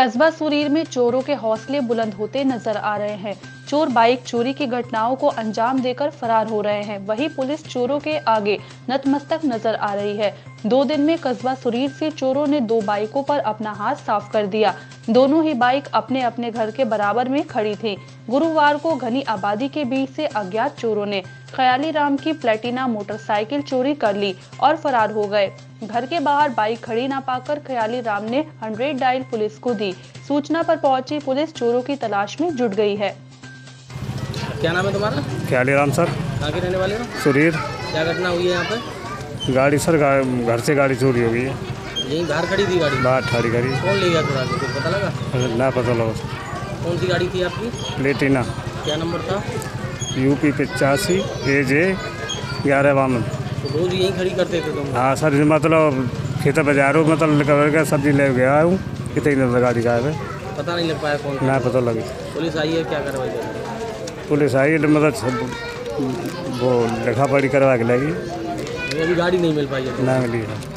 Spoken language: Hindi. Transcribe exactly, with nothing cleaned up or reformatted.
कस्बा सुरीर में चोरों के हौसले बुलंद होते नजर आ रहे हैं। चोर बाइक चोरी की घटनाओं को अंजाम देकर फरार हो रहे हैं। वहीं पुलिस चोरों के आगे नतमस्तक नजर आ रही है। दो दिन में कस्बा सुरीर से चोरों ने दो बाइकों पर अपना हाथ साफ कर दिया। दोनों ही बाइक अपने अपने घर के बराबर में खड़ी थी। गुरुवार को घनी आबादी के बीच से अज्ञात चोरों ने ख्याली राम की प्लेटिना मोटरसाइकिल चोरी कर ली और फरार हो गए। घर के बाहर बाइक खड़ी न पाकर ख्याली राम ने हंड्रेड डायल पुलिस को दी। सूचना पर पहुंची पुलिस चोरों की तलाश में जुट गई है। क्या नाम है तुम्हारा? ख्याली राम सर। कहाँ के रहने वाले हो? सुरीर। क्या घटना हुई है यहाँ पे? गाड़ी सर घर से गाड़ी चोरी हो गई है। यहीं बाहर खड़ी थी गाड़ी? बाहर खड़ी गाड़ी। कौन ले गया चुरा के, कुछ पता लगा? ना पता लगा। कौन सी गाड़ी थी आपकी? प्लेटिना। क्या नंबर था? यूपी पचासी ए जे ग्यारह बावन। तो रोज यहीं खड़ी करते थे तुम? हाँ सर, मतलब खेत बाजारों मतलब कर सब्जी ले गया हूँ। कितनी देर गाड़ी का है पता नहीं लग पाया कौन? ना पता लगी। पुलिस आई है, क्या कार्रवाई कर रही है? पुलिस आई मतलब वो लिखा पढ़ी करवा के लगी। अभी गाड़ी नहीं मिल पाई है? ना मिली है।